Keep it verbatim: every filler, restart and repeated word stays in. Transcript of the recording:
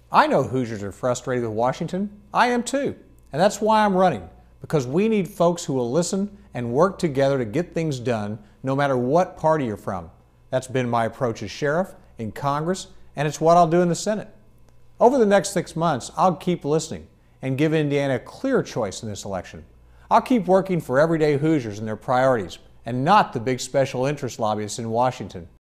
I know Hoosiers are frustrated with Washington. I am too. And that's why I'm running, because we need folks who will listen and work together to get things done no matter what party you're from. That's been my approach as sheriff, in Congress, and it's what I'll do in the Senate. Over the next six months, I'll keep listening and give Indiana a clear choice in this election. I'll keep working for everyday Hoosiers and their priorities, and not the big special interest lobbyists in Washington.